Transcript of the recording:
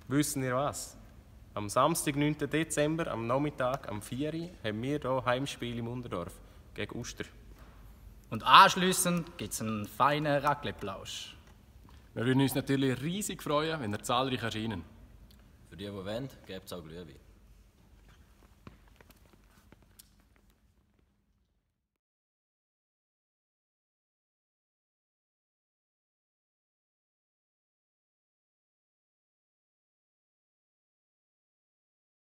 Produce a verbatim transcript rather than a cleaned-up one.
Wissen ihr was? Am Samstag, neunten Dezember, am Nachmittag, am vier Uhr, haben wir hier Heimspiel im Unterdorf gegen Uster. Und anschliessend gibt es einen feinen Raclette-Plausch. Wir würden uns natürlich riesig freuen, wenn ihr zahlreich erscheinen. Für die, die wollen, gibt es auch Glühwein.